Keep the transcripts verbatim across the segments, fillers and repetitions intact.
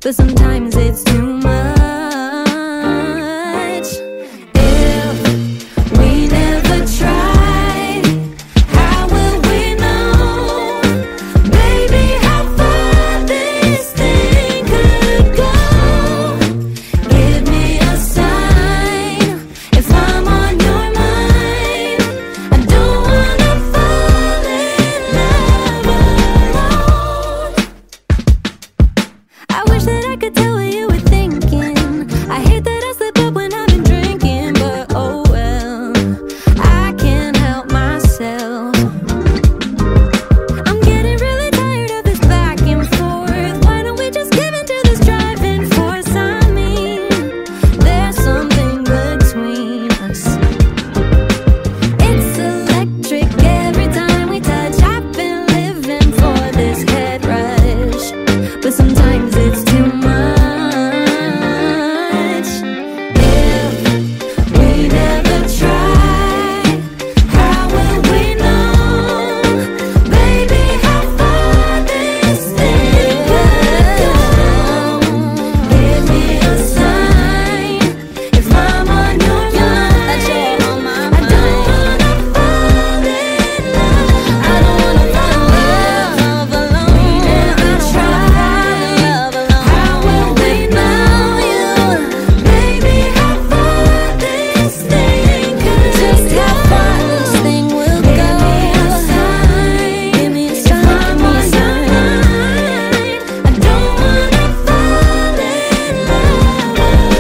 but sometimes it's too much. If we never try, how will we know, baby, how far this thing could go? Give me a sign if I'm on your mind. I don't wanna fall in love alone. I wish that I could tell what you were thinking. I hate that I slip up when I've been drinking, but oh well, I can't help myself. I'm getting really tired of this back and forth. Why don't we just give into this driving force? I mean, there's something between us. It's electric every time we touch. I've been living for this head rush, but sometimes it's too much. If we never try, how will we know, baby, how far this thing could go? Give me a sign if I'm on your mind. I don't wanna fall in love. I don't wanna fall in love alone. We never try. How will we know you, baby, how far this thing could go? Just how far this thing will go. Give me a sign. Give me a sign. If I'm on your mind, I don't wanna fall in love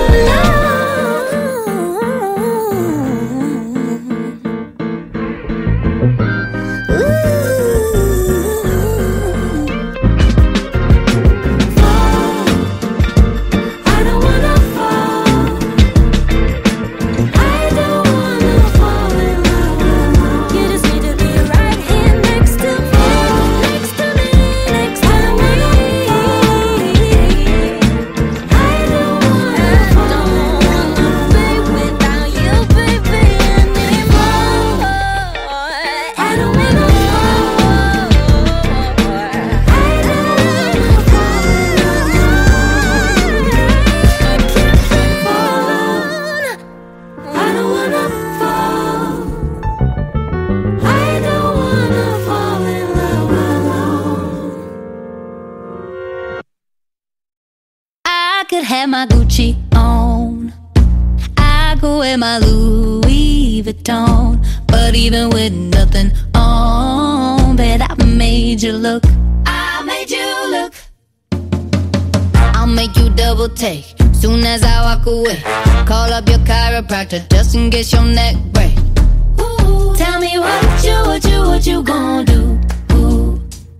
I don't wanna fall. I don't wanna fall in love alone. You just need to be right here next to me, next to me, next to me. I don't wanna fall, babe, without you, baby, anymore. I don't wanna fall. I don't wanna fall in love. I can't fall alone. I don't wanna fall. I don't wanna fall in love alone. I could have my Gucci on, I could wear my Louis Vuitton, but even with nothing on, bet I made you look. I made you look. I'll make you double take soon as I walk away. Call up your chiropractor just in case your neck break. Ooh, tell me what you, what you, what you gon' do? Ooh.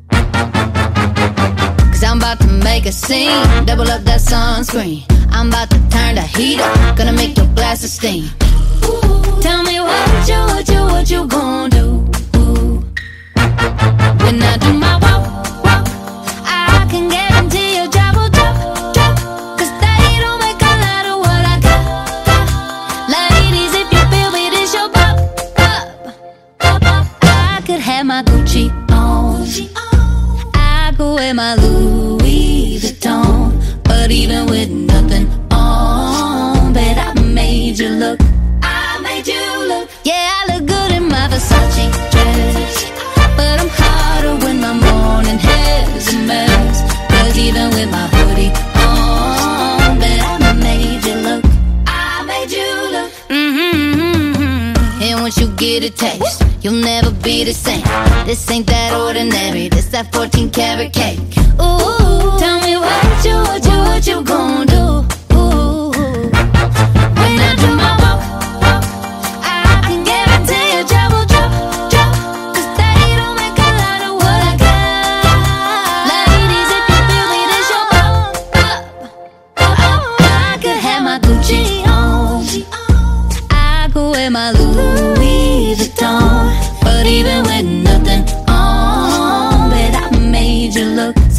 Cause I'm about to make a scene, double up that sunscreen. I'm about to turn the heat up, gonna make your glasses steam. Ooh, tell me what you, what you, what you gon' do? Ooh. When I do my walk, walk, I can guarantee your job will drop, drop. Cause they don't make a lot of what I got, got. Ladies, if you feel me, this your pop, pop, pop, pop. I could have my Gucci on, I could wear my Louis Vuitton, but even with nothing on, bet I made you look. I made you look. Yeah, I look good in my Versace dress, but I'm hotter when my morning hair's a mess. Cause even with my hoodie on, bet I made you look. I made you look. Mm-hmm. And once you get a taste, you'll never be the same. This ain't that ordinary, this that fourteen karat cake. Ooh, tell me what you, what you, what you gon' do? Ooh, when I do my walk, walk, I can guarantee your job will drop, drop. Cause they don't make a lot of what I got. Ladies, if you feel me, this your pop, pop, pop. I could have my Gucci on, I could wear my Louis Vuitton, but even with nothing on, bet I made you look.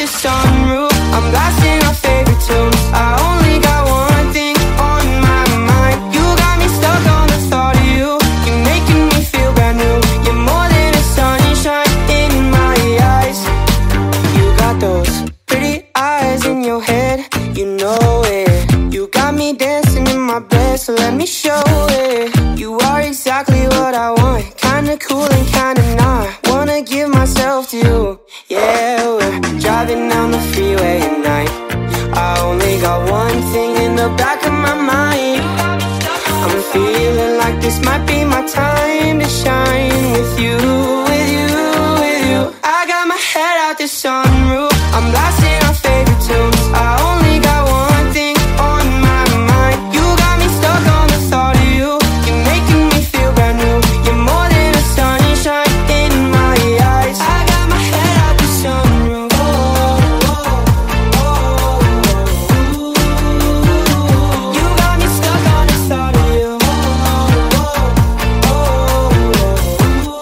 the sunroof. I'm blasting our favorite tunes. I only got one thing on my mind. You got me stuck on the thought of you. You're making me feel brand new. You're more than a sunshine in my eyes. You got those pretty eyes in your head, you know it. You got me dancing in my bed, so let me show it. You are exactly what I want, kinda cool and kinda not. Wanna give myself to you. Yeah, we're driving down the freeway at night. I only got one thing in the back of my mind. I'm feeling like this might be my time to shine with you, with you, with you. I got my head out the sunroof. I'm blasting our favorite tunes. I only got one thing on my mind. You got me stuck on the thought of you. You're making me feel brand new. You're more than a sunshine in my eyes. I got my head out the sunroof. Oh, oh, oh, oh. You got me stuck on the thought of you. Oh, oh, oh, oh.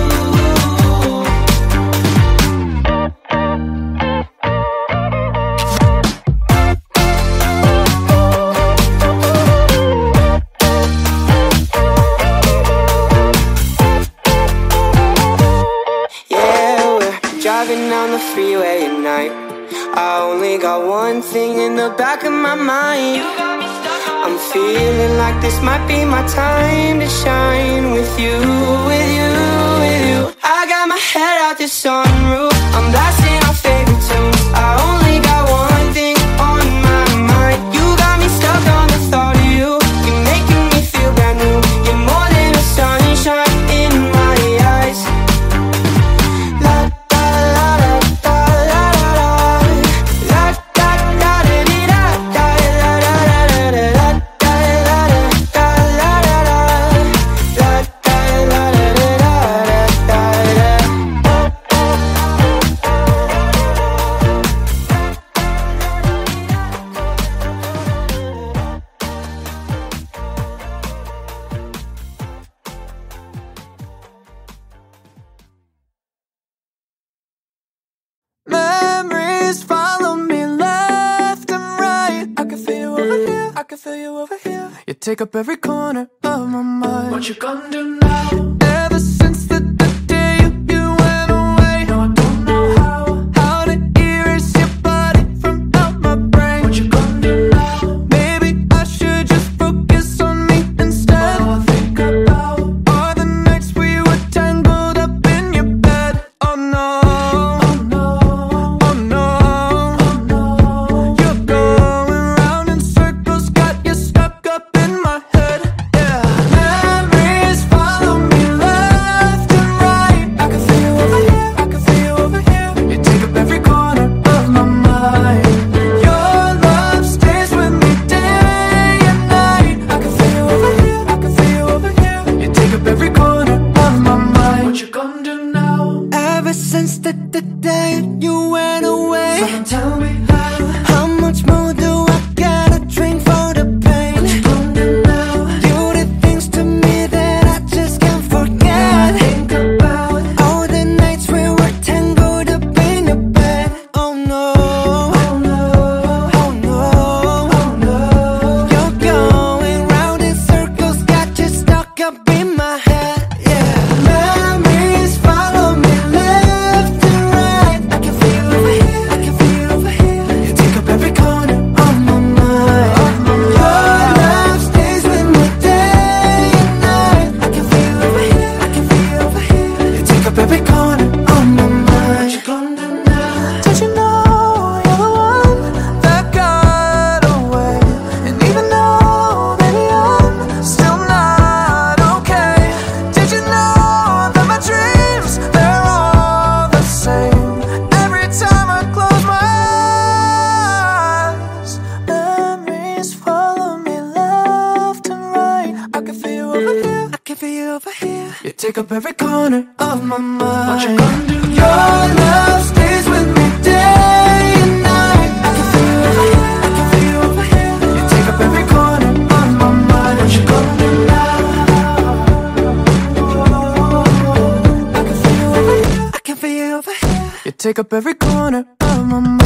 Yeah, we're driving down the freeway at night. I only got one thing in the back of my mind. I'm feeling like this might be my time to shine with you, with you, with you. I got my head out the sunroof. I'm blasting our favorite tunes. I only got one thing on my mind. You got me stuck on the thought of you. You're making me feel brand new. You're more than a sunshine in my eyes. La da la da da la da da. La da da da dee da da la da da da da. La da la da da la da da. La da la da da da da da. Memories follow me left and right. I can feel you over here, I can feel you over here. You take up every corner of my mind. What you gonna do now? Ever since the, the day you, you went away, no, I don't know how How to erase your body from out my brain. What you gonna do now? Maybe I should just focus on me instead. All I think about are the nights we were tangled up in your bed. Oh no, oh no, oh no, oh no. You're going round in circles, got you stuck up in my head. Yeah, memories follow me left and right. I can feel you over here, I can feel you over here. You take up every corner of my mind. Your love stays with me day and night. I can feel you over here, I can feel you over here. You take up every corner of my mind. What you gonna do now? Ever since the, the day you went away, someone tell me how. How much more do I gotta drink for the pain? What you gonna do now? You did things to me that I just can't forget. Think about all the nights we were tangled up in your bed. Oh no, oh no, oh no, oh no. You're going round in circles, got you stuck up in my head. Yeah, memories follow me left and right. I can feel you over here, I can feel you over here. You take up every corner of my mind. Your love stays with me day and night. I can feel you over here, I can feel you over here. You take up every corner of my mind. What you gonna do now? Did you know you're the one that got away? And even though, baby, I'm still not okay. Did you know that my dreams, they're all the same? Every time I close my eyes, memories follow me left and right. I can feel you over here, I can feel you over here. You take up every corner of my mind. What you gonna do? Your love stays with me day and night. I can feel you over here, I can feel you over here. You take up every corner of my mind. What you gonna do now? I can feel you over here, I can feel you over here. You take up every corner of my mind.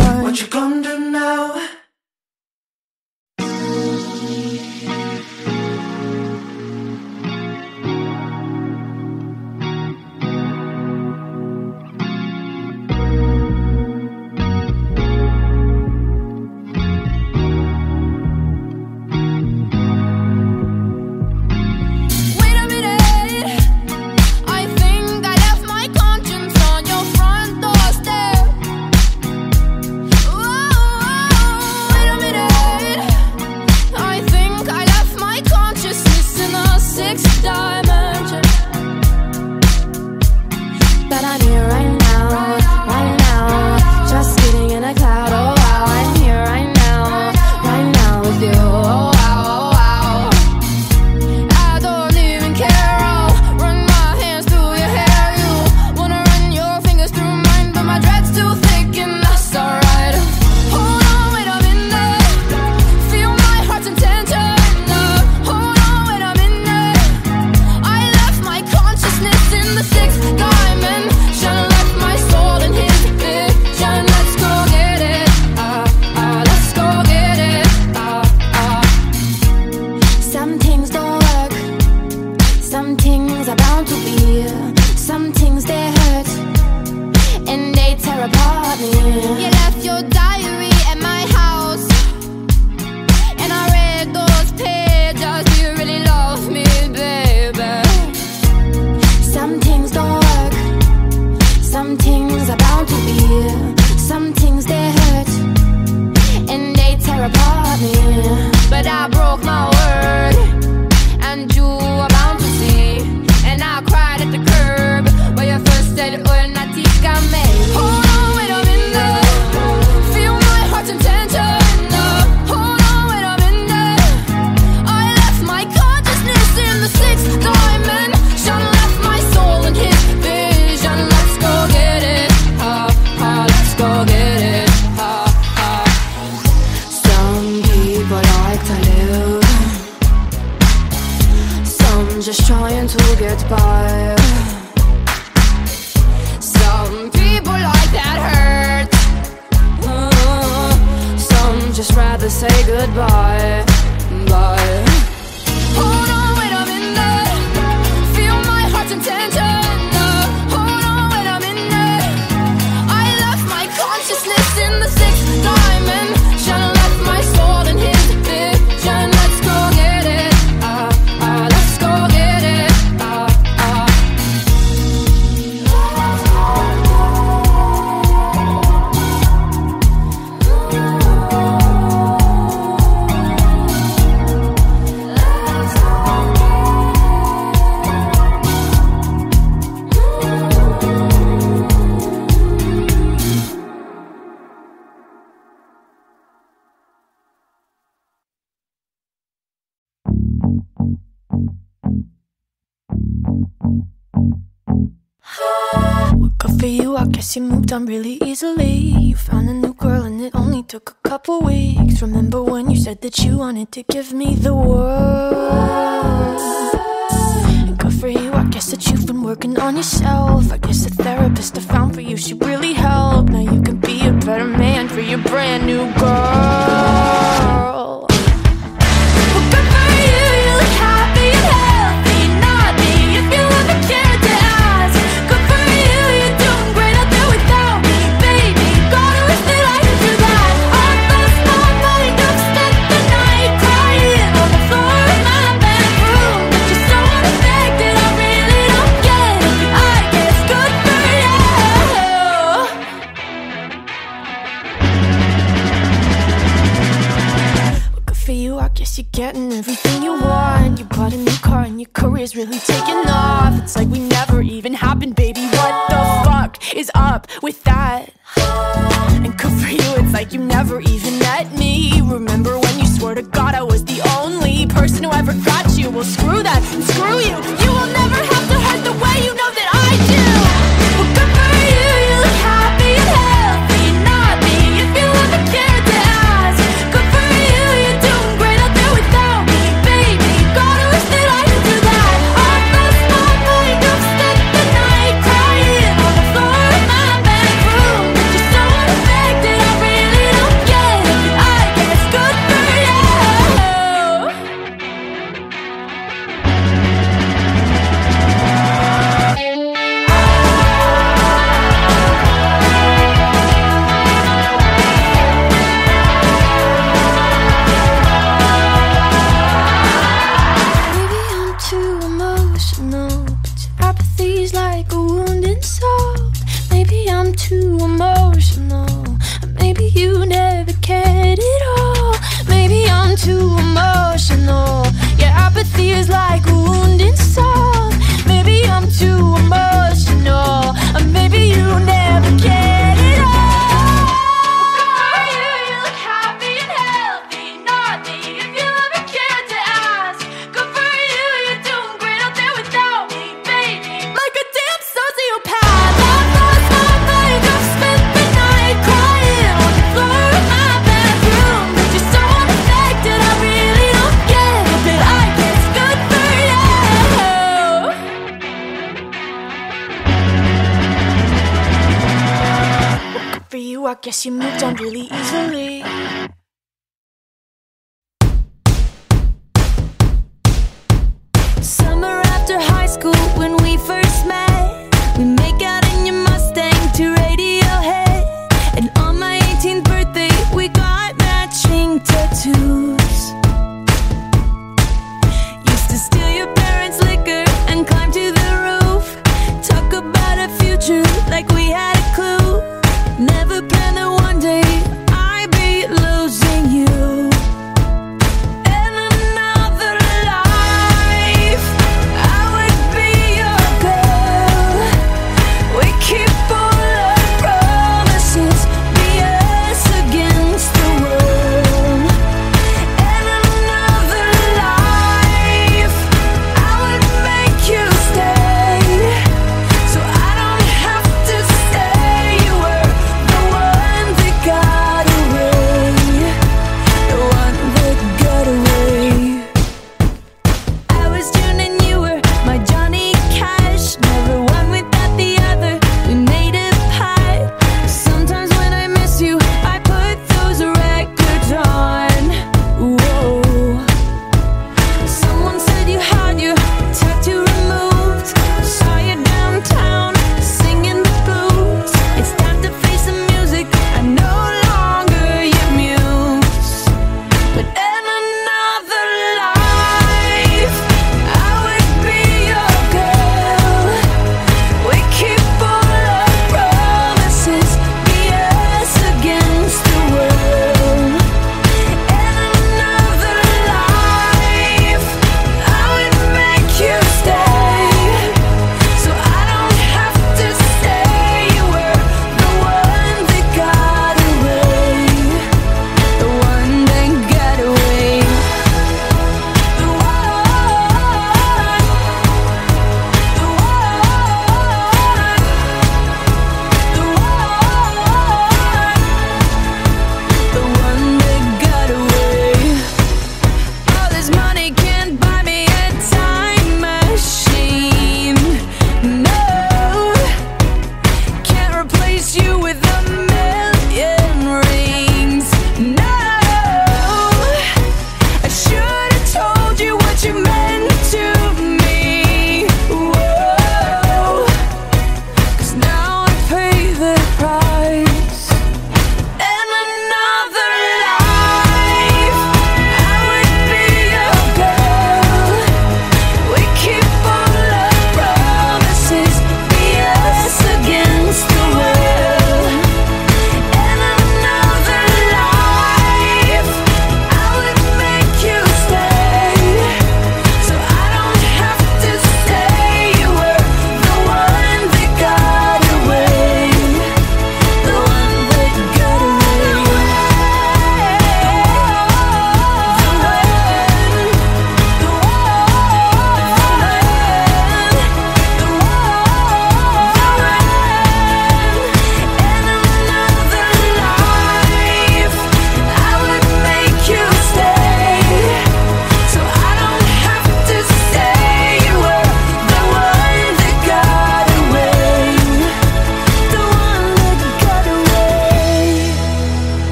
get by. Some people like that hurt, uh, some just rather say goodbye. Bye. Hold on, wait a minute, feel my heart's intention. uh, Hold on, wait a minute, I left my consciousness in the sixth dimension, left my soul in his vision. Let's go get it, uh, uh, let's go get it, uh, uh. Well, good for you, I guess you moved on really easily. You found a new girl and it only took a couple weeks. Remember when you said that you wanted to give me the world? And good for you, I guess that you've been working on yourself. I guess the therapist I found for you, she really helped. Now you can be a better man for your brand new girl. Well, good for you, you look happy and healthy. Not me, if you ever cared to ask. Good for you, you're doing great out there without me, baby. Gotta wish that I could do that. I lost my mind, I've spent the night crying on the floor in my bedroom. But you're so unaffected, I really don't get it. I guess good for you. Well, good for you, I guess you're getting everything you want. You bought a new car and your career's really taking off. It's like we never even happened, baby. What the fuck is up with that? And good for you, it's like you never even met me. Remember when you swore to God I was the only person who ever got you? Well, screw that and screw you. You will never have to hurt the way you know that I do. Well, good for you, you look happy and healthy. Not me, if you ever cared to ask. Good for you, you're doing great out there without me, baby. Gotta wish that I could do that. I lost my mind, I've spent the night crying on the floor in my bedroom. But you're so unaffected, I really don't get it. I guess good for you. Maybe I'm too emotional, but your apathy's like a wounded soul. Maybe I'm too emotional, maybe you never cared at all. Maybe I'm too emotional, your apathy is like a wounded soul. Maybe I'm too emotional, maybe you never cared at all. Good for you, you look happy and healthy. Not me, if you ever cared to ask. Good for you, you're doing great out there without me, baby. Like a damn sociopath. I've lost my mind, I've spent the night crying on the floor in my bedroom. But you're so unaffected, I really don't get it. But I guess good for you. Good for you, I guess you moved on really easily. Summer after high school when we first met, we make out in your Mustang to Radiohead. And on my eighteenth birthday we got matching tattoos. Used to steal your parents' liquor and climb to the roof. Talk about a future like we had a clue. Never planned that one day I'd be losing you. In another life, I would be your girl.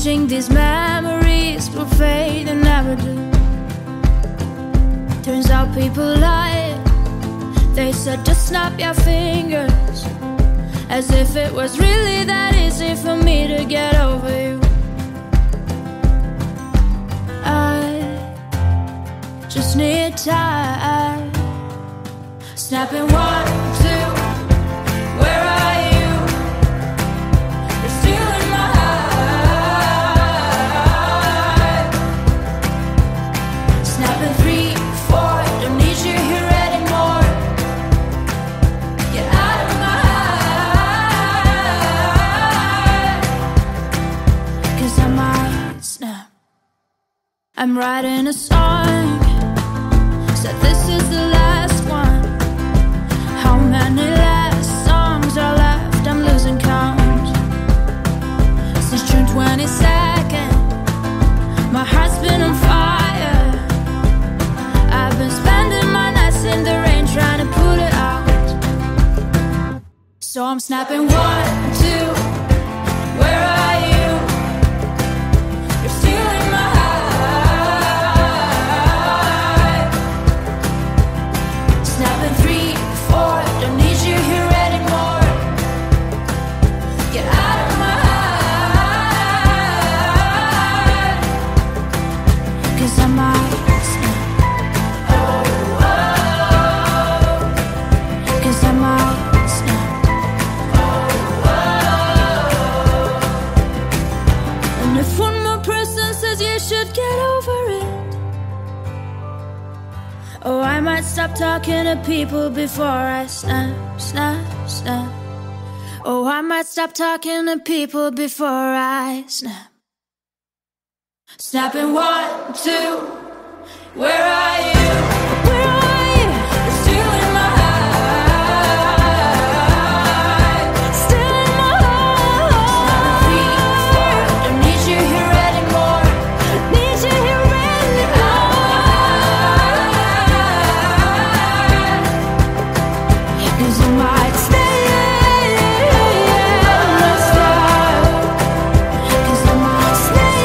wishing these memories will fade and never do. Turns out people lie. They said just snap your fingers, as if it was really that easy for me to get over you. I just need time. Snapping one, two, where are you? You're still in my heart. Snapping three, four, don't need you here anymore. Get out of my heart, 'cause I might snap. I'm writing a song, said this is the last one. How many last songs are left? I'm losing count. Since June twenty-second, my heart's been on fire. I've been spending my nights in the rain trying to put it out. So I'm snapping one, two, where are you? You're still in my heart. Snapping three, four, don't need you here anymore. Get out of my heart, 'cause I might snap. Oh, oh, 'cause I might snap. Oh, oh. And if one more person says you should get over it, oh, I might stop talking to people before I snap, snap, snap. Oh, I might stop talking to people before I snap. Snapping one, two, where are you? Where are you? You're still in my heart. Still in my heart. Three, four, don't need you here anymore. Need you here anymore. 'Cause I might stay. Let's start. 'Cause I might stay.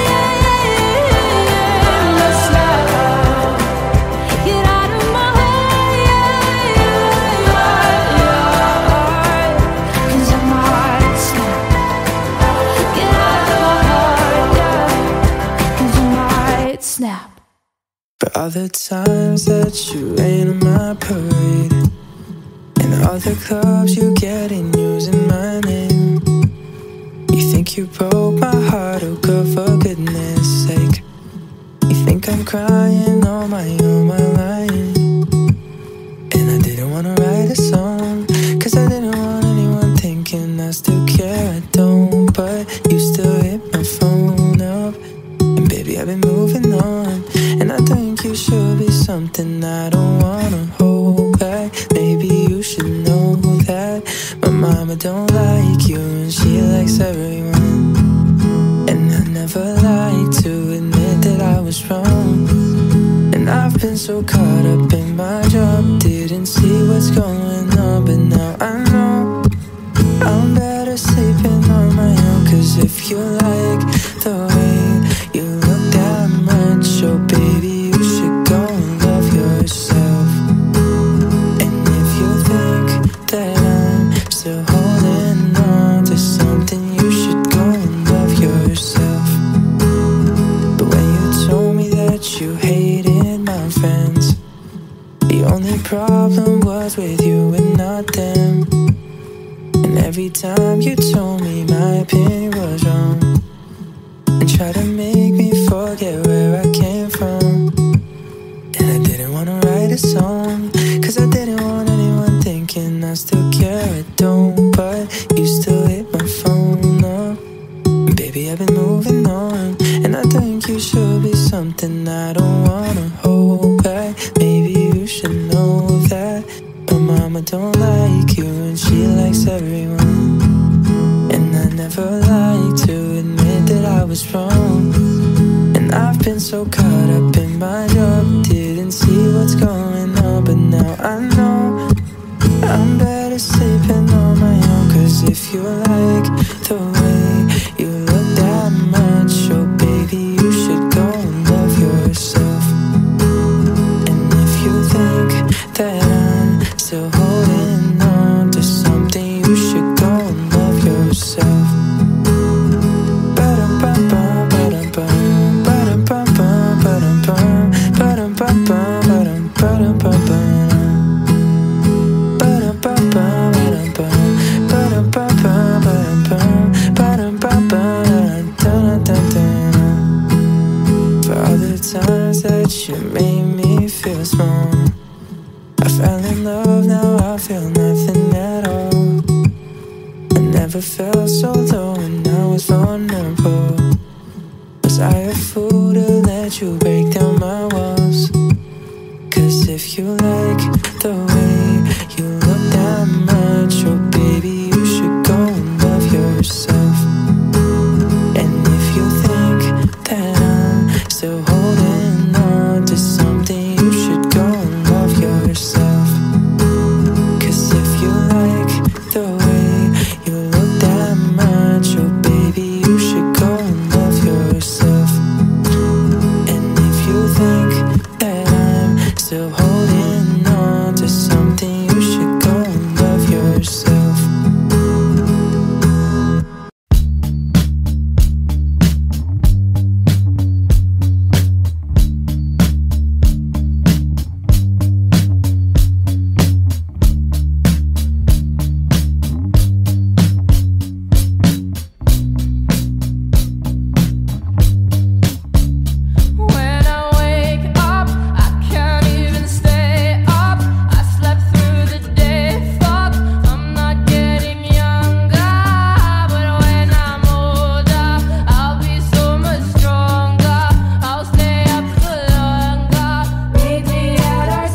Let's start. Get out of my heart. 'Cause I might stop. Get out of my heart. 'Cause I might snap. For all the times that you rain on my parade, and all the clubs you get in using my name. You think you broke my heart, oh girl, for goodness sake. You think I'm crying on my own, my line. And I didn't wanna write a song, 'cause I didn't want anyone thinking I still care. I don't, but you still hit my phone up. And baby, I've been moving on, and I think you should be something I don't wanna hold back. Maybe you should know that my mama don't like you, and she likes everyone. And I never like to admit that I was wrong. And I've been so caught up in my job, didn't see what's going on. But now I know I'm better sleeping on my own. 'Cause if you like the way you look that much, oh baby, you should go and love yourself. And if you think that I'm still holding on to something, you should go and love yourself. But when you told me that you hated my friends, the only problem was with you and not them. And every time you told me my opinion was wrong, and tried to make me forget where I came from. And I didn't wanna write a song, 'cause I didn't want anyone thinking I still care. I don't, but you still hit my phone up. And baby, I've been moving on, and I think you should be something I don't wanna hold back. Maybe you should know that my mama don't like you, and she likes everyone. And I never like to admit that I was wrong. And I've been so caught up in my job, didn't see what's going on. But now I know I'm better sleeping on my own. 'Cause if you like the way you look that much, oh you made me feel small. I fell in love, now I feel nothing at all. I never felt so low when I was vulnerable. Was I a fool to let you break down my walls? Cause if you like the way you look that much, oh baby, you should go and love yourself. And if you think that I'm still holding on to something, you should go and love yourself. Cause if you like the way you look that much, oh baby, you should go and love yourself. And if you think that I'm still holding on to something, you should go and love yourself. When I wake up, I can't even stay up. I slept through the day, fuck, I'm not getting younger. But when I'm older, I'll be so much stronger. I'll stay up for longer. Meet me at our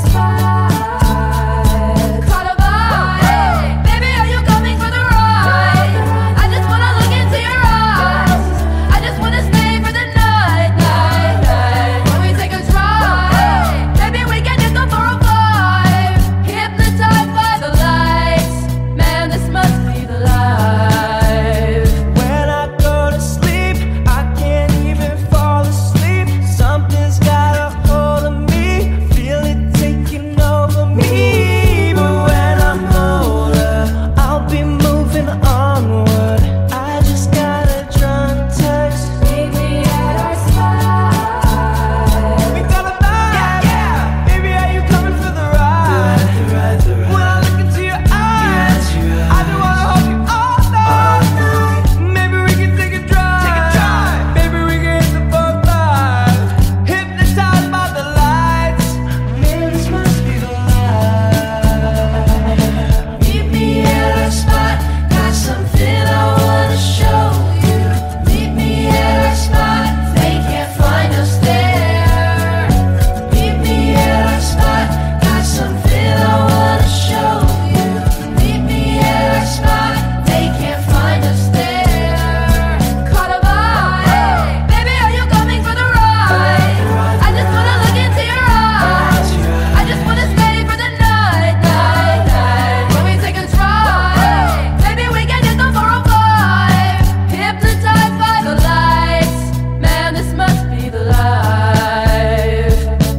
spot. Caught a vibe. Baby, are you coming for the ride? I just wanna look into your eyes. I just wanna stay for the night, night, night. When we take a drive, maybe we can just go for a vibe. Hypnotized by the lights, man, this must be the life. When I go to sleep, I can't even fall asleep. Something's got a hold of me, feel it taking over me. But when I'm older, I'll be moving onward. I just got a drunk text. Meet me at our spot. We got a vibe, yeah. Baby, are you coming for the ride? When I look into your eyes, I just wanna hold you all night. Maybe we can take a drive. Maybe we can hit the four five. Hypnotized by the lights. Man, this must be the life. Meet me at our spot. Got something I wanna show you. Meet me at our spot. They can't find us there. Meet me at our spot. Got something I wanna show you. Meet me at our spot. They can't find us there. Caught a vibe. Baby, are you coming for the ride? I just wanna look into your eyes. I just wanna stay for the night, night, night. When we take a drive, maybe we can just go for a vibe. Hypnotized by the lights, man, this must be the life.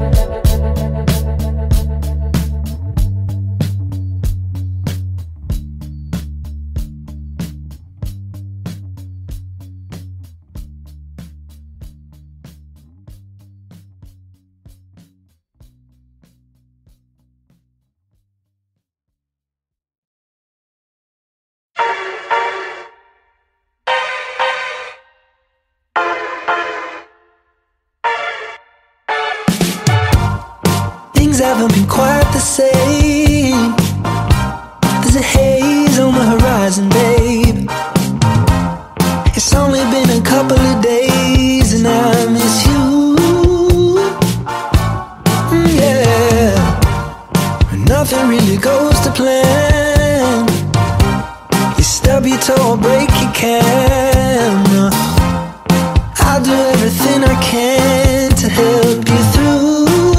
Things haven't been quite the same. There's a haze on the horizon, babe. It's only been a couple of days and I miss you. Mm, yeah. Nothing really goes to plan. You stub your toe or break your camera. I'll do everything I can to help you through.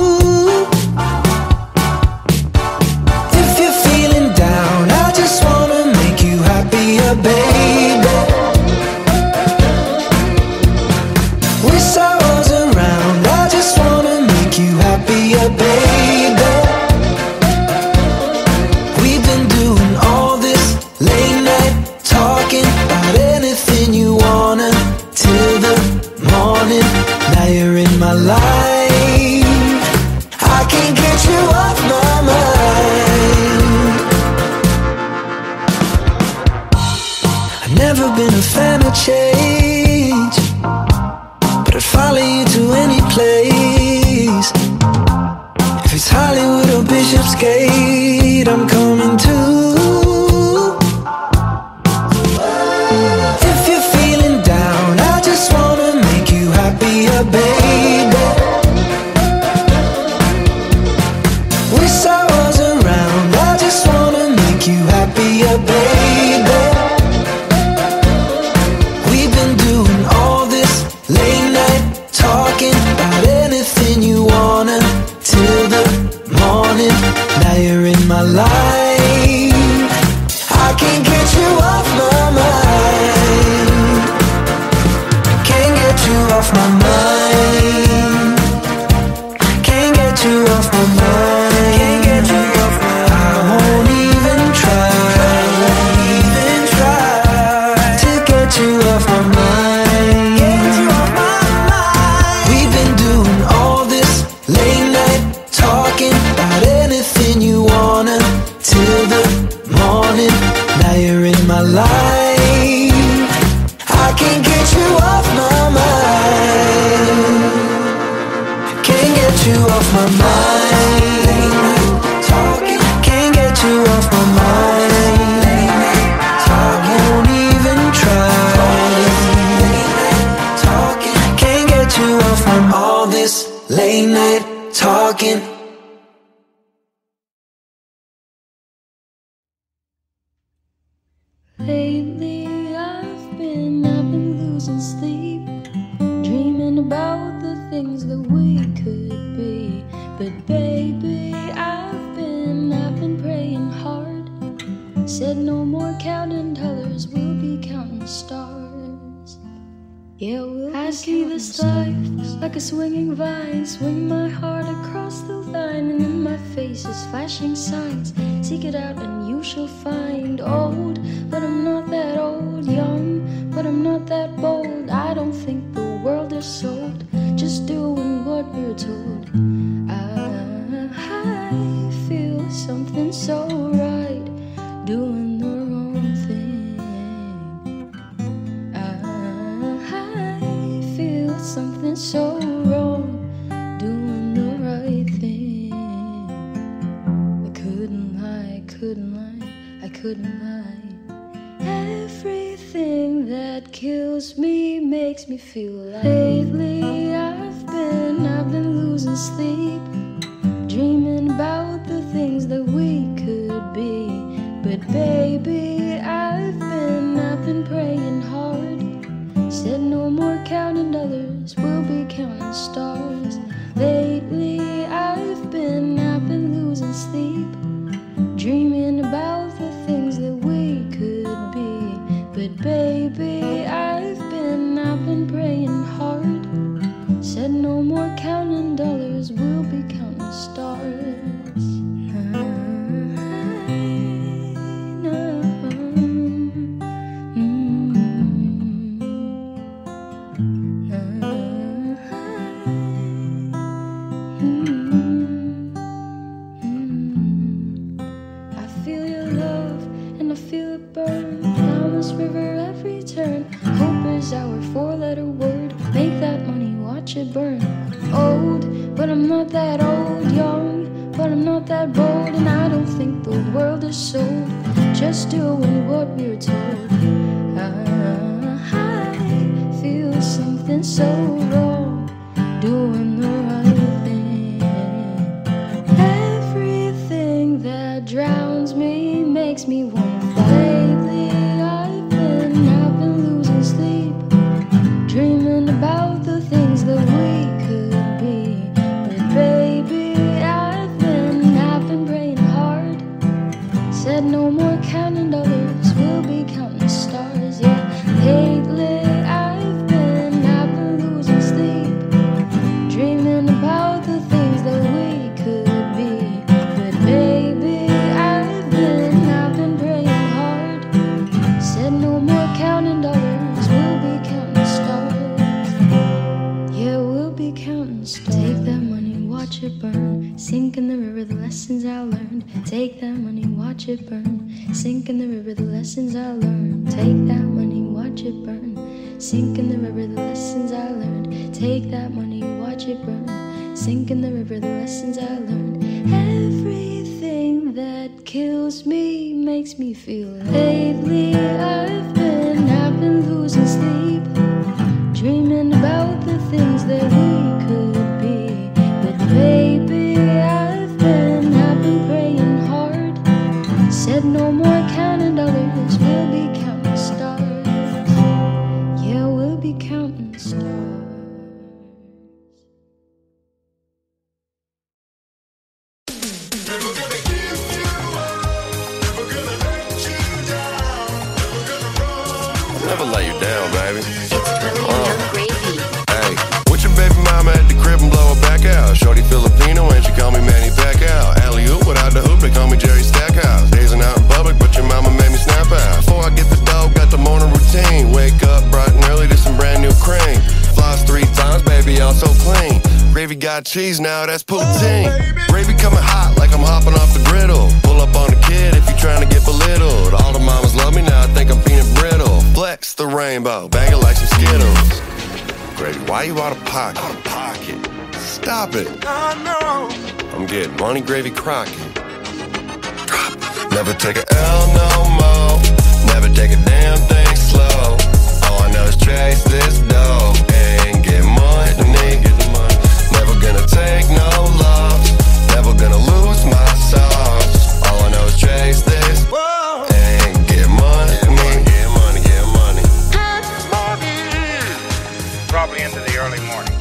If you're feeling down, I just wanna make you happier, baby. Wish I was around, I just wanna make you happier, baby. We've been doing all this late night talking about anything you wanna till the morning. Now you're in my life, I can't get you off my mind. I've never been a fan of change, but I'd follow you to any place. happier, baby. Wish I was around, I just wanna make you happier, baby. We've been doing all this late night talking about anything you wanna till the morning. Now you're in my life, I can't get you off my mind. Can't get you off my mind. Can't get you off my mind. Can't get you off my mind. I won't even try, even try to get you off my mind. Get you off my mind. We've been doing all this late night talking about anything you wanna till the morning. Now you're in my life, I can't get you off my mind. Can't get you off my mind. Talking, can't get you off my mind. I won't even try. Talking, can't get you off from all this late night talking. Lately I've been, I've been losing sleep, dreaming about the things that we could be. But baby, I've been, I've been praying hard. Said no more counting dollars, we'll be counting stars. Yeah, we'll I see this life like a swinging vine, swing my heart across the line, and in my face is flashing signs. Seek it out and you shall find. Old, but I'm not that old. Young, but I'm not that bold. I don't think the world is sold, just doing what we're told. I, I feel something so right, doing the wrong thing. I, I feel something so wrong, doing the right thing. I couldn't lie, couldn't lie, I couldn't lie. Everything that kills me makes me feel alive. Lately I've been, I've been losing sleep, dreaming about the things that we could be. But baby, I've been, I've been praying hard. Said no more counting dollars, we'll be counting stars. Lately I've been, I've been losing sleep, dreaming about the things that we could be. But baby, I've been, I've been praying hard. Said no more counting dollars, we'll be counting stars. No, no. Mm, no. Mm, I feel your love and I feel it burn down this river every turn. Hope is our four-letter word. Make that money, watch it burn. Old, but I'm not that old. Young, but I'm not that bold. And I don't think the world is sold, just doing what we're told. I, I feel something so wrong, doing the right thing. Everything that drowns me makes me want to fly. Lately I've been, I've been losing sleep, dreaming about the things that we could be. But baby, I've been, I've been praying hard. Said no more counting dollars, we'll be counting stars. Yeah, lately I've been, I've been losing sleep, dreaming about the things that we could be. But baby, I've been, I've been praying hard. Said no more counting dollars, we'll be counting stars. Yeah, we'll be counting stars. Take that money, watch it burn, sink in the river the lessons I learned. Take that money, watch it burn, sink in the river the lessons I learned. Take that money, watch it burn, sink in the river the lessons I learned. Take that money, watch it burn, sink in the river the lessons I learned. Everything that kills me makes me feel alive. Lately I've been, I've been losing sleep, dreaming about the things that we could be. But baby, I've been, I've been praying hard. Said no more counting dollars, we'll be counting stars. Yeah, we'll be counting stars. Never lay you down, baby. Uh. Hey, with your baby mama at the crib and blow her back out. Shorty Filipino and she call me Manny Pacquiao. Alley-oop without the hoop, they call me Jerry Stackhouse. Dazing out in public, but your mama made me snap out. Before I get the dough, got the morning routine. Wake up bright and early to some brand new cream. Floss three times, baby, all so clean. Gravy got cheese now, that's poutine. Gravy coming hot like I'm hopping off the griddle. Pull up on the kid if you trying to get belittled. All the mamas love me now, I think I'm peanut brittle. Flex the rainbow, bang it like some Skittles. Gravy, why you out of pocket? Out of pocket. Stop it. I know. I'm getting money, Gravy Crockett. Drop. Never take a L no more. Never take a damn thing slow. All I know is chase this dough and get money. Get the money. Never gonna take no loss. Never gonna lose my sauce. All I know is chase this Whoa. and get money. Get money, get money, get money. Get money. Probably into the early morning.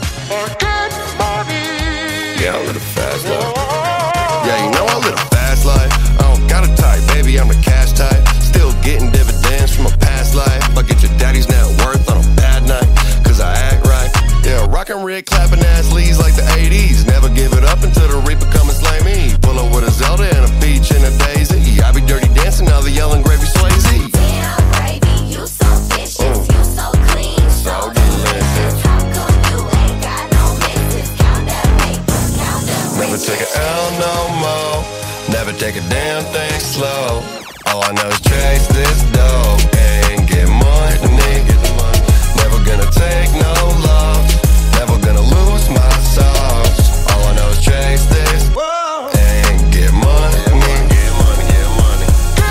Get money. Yeah, I live a fast life. Yeah, you know I live a fast life. I don't got a type, baby, I'm the cash type. Still getting dividends from a past life. I get your daddy's net worth on a bad night, cause I act right. Yeah, rockin' red, clapping ass leads like the eighties. Never give it up until the reaper come and slay me. Pull up with a Zelda and a peach and a daisy. I be dirty dancing, now the yelling Gravy Swayze. Damn, Gravy, you so vicious, Mm. you so clean, So delicious. How come you ain't got no misses? Count that paper, count that Never riches. take a L no more. Never take a damn thing slow. All I know is chase this dough and get money. Get the money. Never gonna take no loss. Never gonna lose my sauce. All I know is chase this Whoa. and get money. Get money, get money, get money.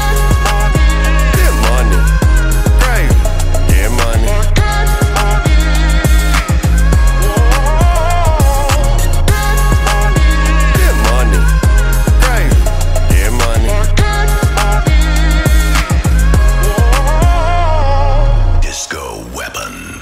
Get money. Gravy. Get money. Get money. Get money. Gravy. Get money. Disco weapon.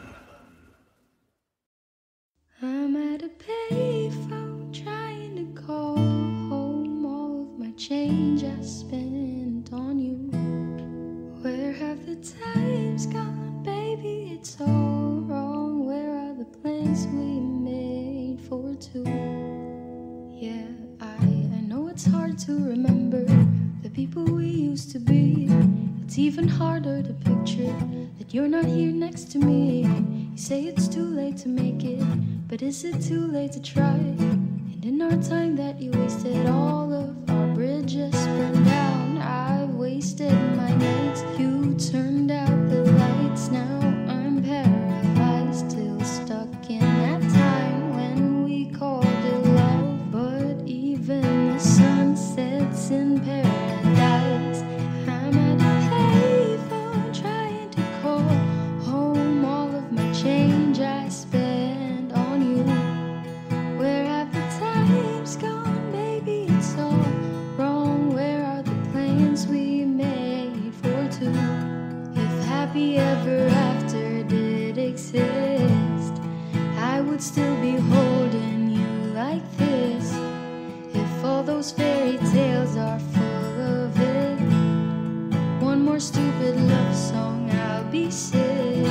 I'm at a payphone trying to call home all of my change I spent on you. Where have the times gone, baby? It's all wrong. Where are the plans we made for two? Yeah, I, I know it's hard to remember the people we used to be. It's even harder to picture that you're not here next to me. You say it's too late to make it, but is it too late to try? And in our time that you wasted, all of our bridges burned down. I wasted my nights, you turned out the lights. Now I'm paralyzed, still stuck in that time when we called it love. But even the sun sets in paradise. I'm at a payphone trying to call home all of my change I spent on you. Where have the times gone, baby? It's all wrong. Where are the plans we made for two? If happy ever after did exist, I would still be holding you like this. If all those fairy tales are full of it, one more stupid love song, I'll be sick.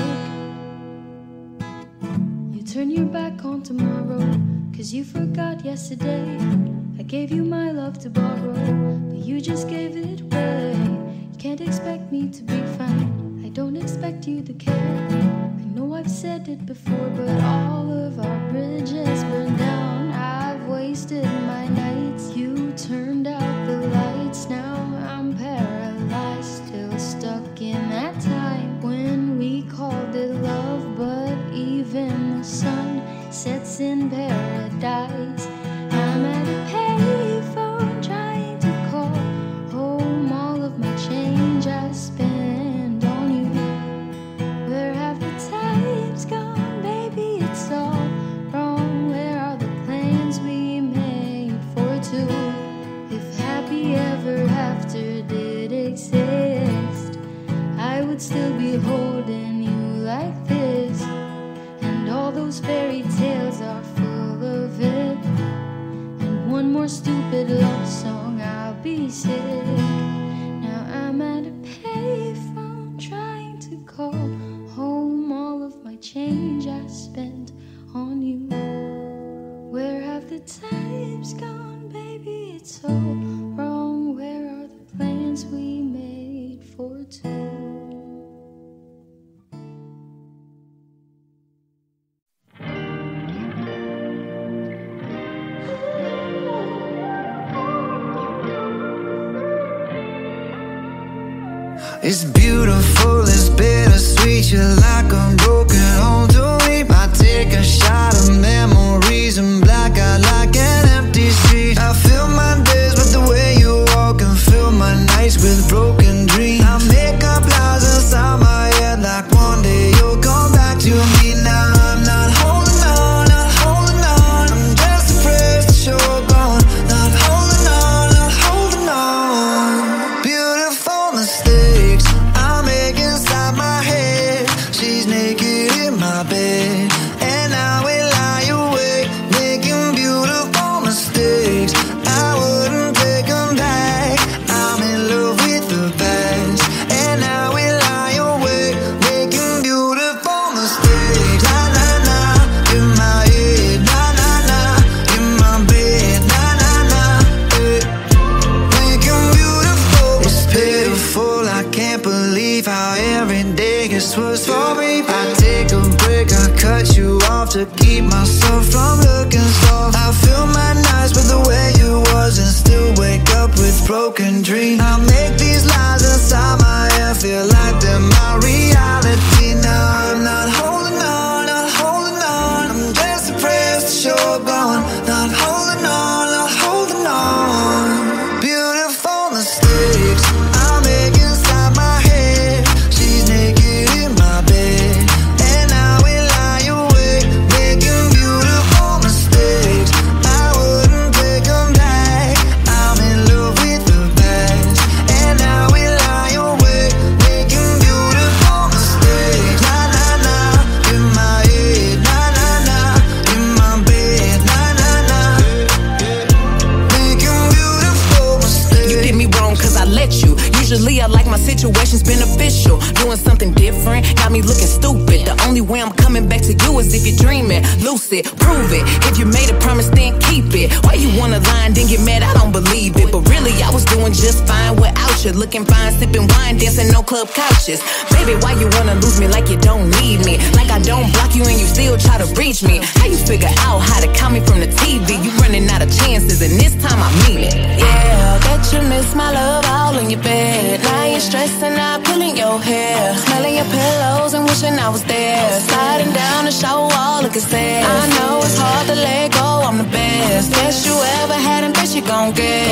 You turn your back on tomorrow, cause you forgot yesterday. I gave you my love to borrow, but you just gave it away. You can't expect me to be fine, I don't expect you to care. I know I've said it before, but all of our bridges burned down. I've wasted my nights, you turned out the lights. Now I'm paralyzed, still stuck in that time when we called it love. But even the sun sets in paradise. I'm at a payphone trying to call home all of my change I spent on you. Where have the times gone, baby? spent on you. Where have the times gone, baby? It's so wrong. Where are the plans we made for two? It's beautiful, it's bittersweet. You're like a broken home to me. I take a shot of memories and black out like an empty street. I fill my days with the way you walk and fill my nights with broken dreams. I make up lies inside my head like one day you'll come back to me. Now I'm not holding on, not holding on. I'm just afraid that you're gone. Not holding on, not holding on. Beautiful mistakes I make inside my head. She's naked in my bed, and I will lie awake, making beautiful mistakes. I wouldn't take them back. I'm in love with the past, and I will lie awake, making beautiful mistakes. Na na na, in my head. Na na na, in my bed. Na na na, eh. Making beautiful. It's pitiful. I can't believe how every day gets worse for me. I take a break, I cut you off to keep myself from looking soft. I fill my nights with the way you was and still wake up with broken dreams. I make these lies inside my head feel like they're my reality. Now I'm not holding on, not holding on. I'm just depressed that you're gone. Not holding on, not holding on. Beautiful mistakes I make inside my head. She's naked in my bed, and I will lie awake, making beautiful mistakes. I wouldn't take them back. I'm in love with the past, and I will lie awake, making beautiful mistakes. Na na na, in my head. Na na na, in my bed. Na na na, making beautiful mistakes. You did me wrong cause I let you. Usually I like my situations beneficial. Doing something different got me looking stupid. The only way I'm coming back to you is if you're dreaming. Lucid, prove it. If you made a promise, then keep it. Why you wanna lie and then get mad? I don't believe it. But really I was doing just fine without you. Looking fine, sipping wine, dancing no club couches. Baby, why you wanna lose me like you don't need me? Like I don't block you and you still try to reach me. How you figure out how to call me from the T V? You running out of chances and this time I mean it. Yeah, bet you miss my love all in your bed. Now you're stressing out, pulling your hair, smelling your pillows and wishing I was there. Sliding down the shower wall, looking sad. I know it's hard to let go, I'm the best. Best you ever had and best you gon' get.